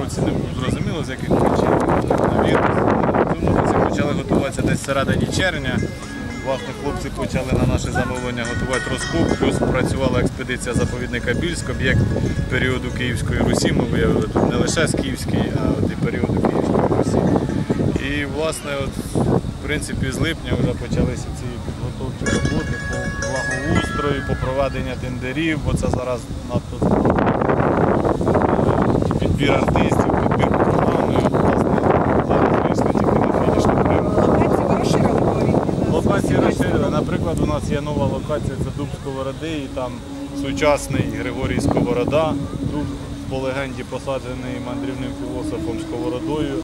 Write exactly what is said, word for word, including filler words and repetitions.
році не був зрозуміло, з яких причин. В цьому році почали готуватися десь всередині червня. Власне, хлопці почали на наше замовлення готувати розкоп, плюс працювала експедиція заповідника Більськ, об'єкт періоду Київської Русі. Ми виявили тут не лише з Київської, а от і періоду Київської Русі. І, власне, от, в принципі, з липня вже почалися ці підготовчі роботи по благоустрою, по проведенню тендерів, бо це зараз надто підбір артистів, підбір програми. Власне, зараз вийшли тільки на фінішну пряму. Локації ви розширили по рівні? Локації розширили. Наприклад, у нас є нова локація, це Дуб Сковороди, і там сучасний Григорій Сковорода, дуб по легенді посаджений мандрівним філософом Сковородою.